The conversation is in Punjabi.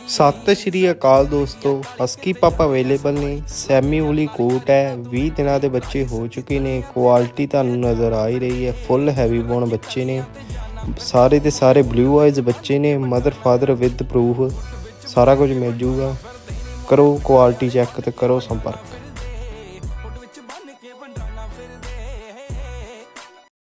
ਸਤਿ ਸ਼੍ਰੀ ਅਕਾਲ ਦੋਸਤੋ, ਹਸਕੀ ਪੱਪ ਅਵੇਲੇਬਲ ਨੇ। ਸੈਮੀ ਵੂਲੀ ਕੋਟ ਹੈ, 20 ਦਿਨਾਂ ਦੇ ਬੱਚੇ ਹੋ ਚੁੱਕੇ ਨੇ। ਕੁਆਲਿਟੀ ਤੁਹਾਨੂੰ ਨਜ਼ਰ ਆ ਹੀ ਰਹੀ ਹੈ, ਫੁੱਲ ਹੈਵੀ ਬੋਨ ਬੱਚੇ ਨੇ। ਸਾਰੇ ਦੇ ਸਾਰੇ ਬਲੂ ਆਈਜ਼ ਬੱਚੇ ਨੇ। ਮਦਰ ਫਾਦਰ ਵਿਦ ਪ੍ਰੂਫ ਸਾਰਾ ਕੁਝ ਮਿਲ ਜੂਗਾ। ਕਰੋ ਕੁਆਲਿਟੀ ਚੈੱਕ ਤੇ ਕਰੋ ਸੰਪਰਕ।